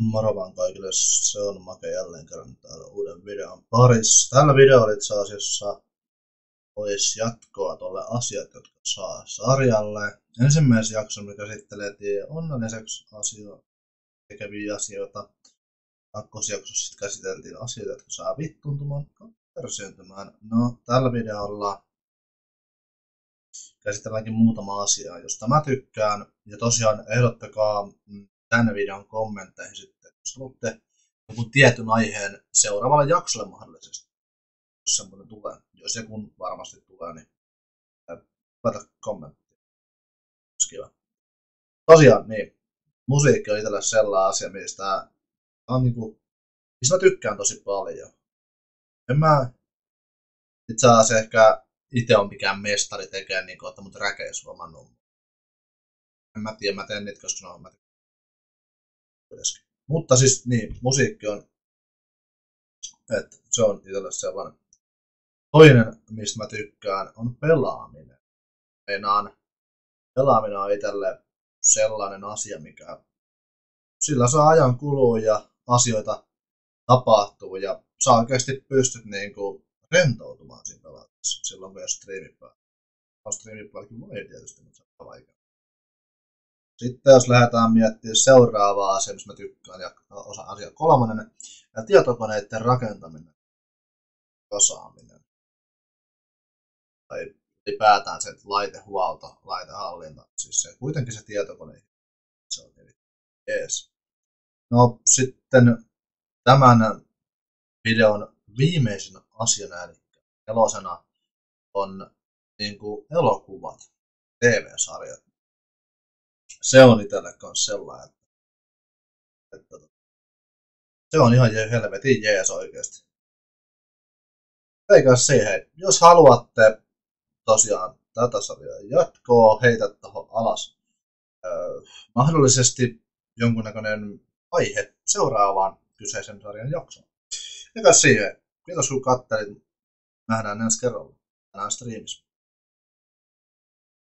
Moro vaan kaikille, se on Make jälleen kerran täällä uuden videon parissa. Tällä videolla itse asiassa olisi jatkoa tuolle asiat, jotka saa sarjalle. Ensimmäisen jakson me käsittelee onnelliseksi tekeviä asioita. Kakkosjaksossa sitten käsiteltiin asioita, jotka saa vittuuntumaan, persyyntymään. No, tällä videolla käsitelläänkin muutama asiaa, josta mä tykkään. Ja tosiaan ehdottakaa tänne videon kommentteihin sitten, jos haluatte joku tietyn aiheen seuraavalle jaksolle mahdollisesti, jos semmoinen tulee. Jos joku varmasti tulee, niin laita kommenttia. Kiva. Tosiaan, niin. Musiikki on itselle sellainen asia, mistä mä tykkään tosi paljon. En mä itse asiassa ehkä itse on mikään mestari tekee niin että mut räkeis huomannut. En mä tiedä, mä teen niitä, koska no, mä mutta siis niin, musiikki on, että se on itselle sellainen. Toinen, mistä mä tykkään, on pelaaminen. Pelaaminen on itselle sellainen asia, mikä sillä saa ajan kulua ja asioita tapahtuu ja sä oikeasti pystyt niinku rentoutumaan siinä pelaamisessa silloin, kun jos striimit päällä. Striimit voi tietysti, mutta se on vaikea. Sitten jos lähdetään miettimään seuraavaa asiaa, mistä mä tykkään, ja asia kolmonen, ja tietokoneiden rakentaminen, osaaminen. Tai ylipäätään se laitehuolto, laitehallinta, siis se kuitenkin se tietokone, se on jees. No sitten tämän videon viimeisenä asiana, eli elosena, on niinku elokuvat, TV-sarjat. Se on itselle kans sellainen, että se on ihan helvetin jees oikeesti. Eikä siihen, jos haluatte tosiaan tätä sarjaa jatkoa, heitä tuohon alas mahdollisesti jonkunnäköinen aihe seuraavaan kyseisen sarjan jaksoon. Eikä siihen, kiitos kun kattelit, nähdään ensi kerralla tänään striimissä.